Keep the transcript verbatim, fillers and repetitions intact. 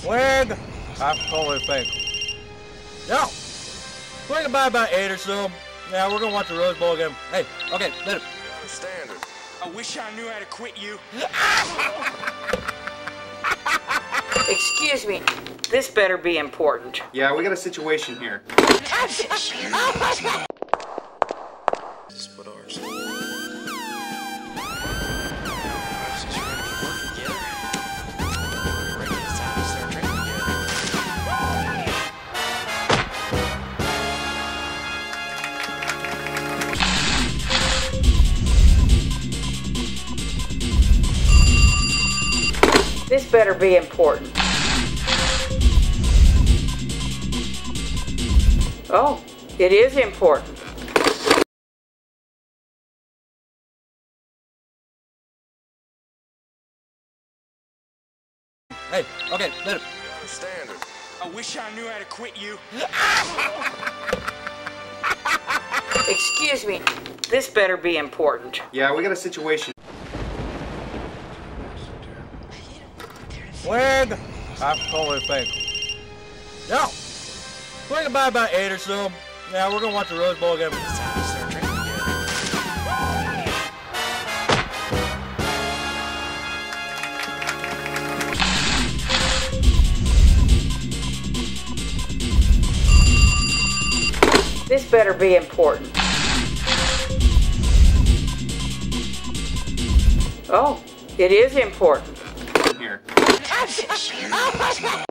Wig! I'm totally fake. No! Swing by about eight or so. Yeah, we're gonna watch the Rose Bowl again. Hey, okay, later. Standard. I wish I knew how to quit you. Excuse me, this better be important. Yeah, we got a situation here. Split ours. This better be important. Oh, it is important. Hey, okay, later. Standard. I wish I knew how to quit you. Excuse me, this better be important. Yeah, we got a situation. Wig! I'm totally fake. No! Swing by about eight or so. Yeah, we're gonna watch the Rose Bowl again. This better be important. Oh, it is important. Here.